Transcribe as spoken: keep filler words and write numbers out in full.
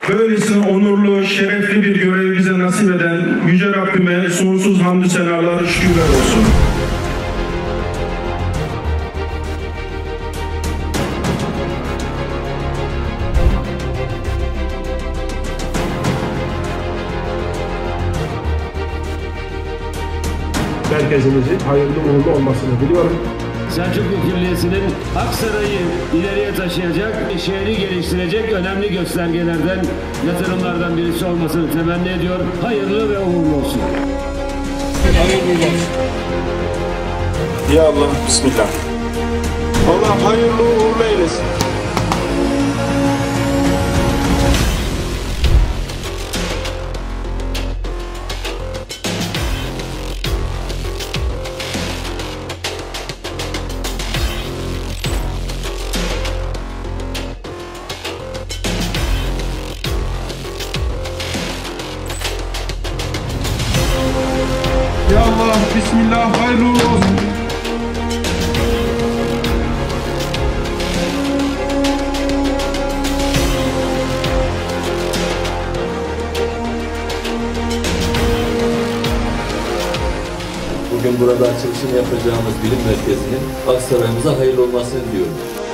Böylesine onurlu, şerefli bir görevi bize nasip eden Yüce Rabbime sonsuz hamdü senalar, şükürler olsun. Merkezimizin hayırlı uğurlu olmasını diliyorum. Selçuklu Külliyesi'nin Aksaray'ı ileriye taşıyacak, şehri geliştirecek önemli göstergelerden, yatırımlardan birisi olmasını temenni ediyor. Hayırlı ve uğurlu olsun. Hayırlı olsun. Ya Allah, Bismillah. Allah hayırlı uğurlu eylesin. Ya Allah, Bismillah, hayırlı olsun. Bugün burada açılışını yapacağımız bilim merkezinin Aksaray'ımıza hayırlı olmasını diliyorum.